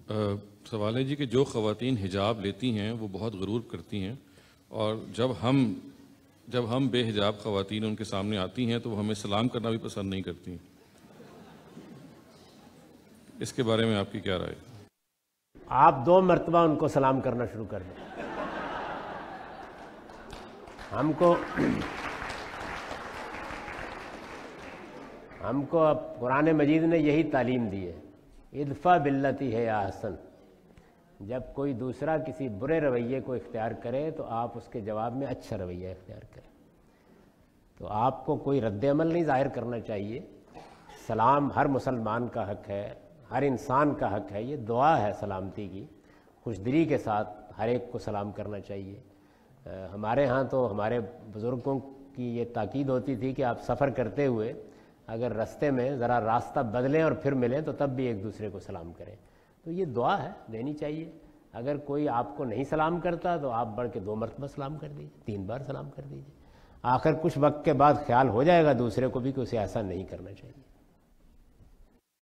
سوال ہے جی کہ جو خواتین حجاب لیتی ہیں وہ بہت غرور کرتی ہیں، اور جب ہم بے حجاب خواتین ان کے سامنے آتی ہیں تو وہ ہمیں سلام کرنا بھی پسند نہیں کرتی ہیں۔ اس کے بارے میں آپ کی کیا رائے؟ آپ 2 مرتبہ ان کو سلام کرنا شروع کر دیں۔ ہم کو اب قرآن مجید نے یہی تعلیم دی ہے، ادفع باللتی ہے یا احسن۔ جب کوئی دوسرا کسی برے رویے کو اختیار کرے تو آپ اس کے جواب میں اچھا رویہ اختیار کریں۔ تو آپ کو کوئی رد عمل نہیں ظاہر کرنا چاہیے۔ سلام ہر مسلمان کا حق ہے، ہر انسان کا حق ہے، یہ دعا ہے سلامتی کی، خوش دلی کے ساتھ ہر ایک کو سلام کرنا چاہیے۔ ہمارے ہاں تو ہمارے بزرگوں کی یہ تاکید ہوتی تھی کہ آپ سفر کرتے ہوئے اگر راستے میں ذرا راستہ بدلیں اور پھر ملیں تو تب بھی ایک دوسرے کو سلام کریں۔ تو یہ دعا ہے، دینی چاہیے۔ اگر کوئی آپ کو نہیں سلام کرتا تو آپ بڑھ کے 2 مرتبہ سلام کر دیجیے، 3 بار سلام کر دیجیے۔ آخر کچھ وقت کے بعد خیال ہو جائے گا دوسرے کو بھی کہ اسے ایسا نہیں کرنا چاہیے۔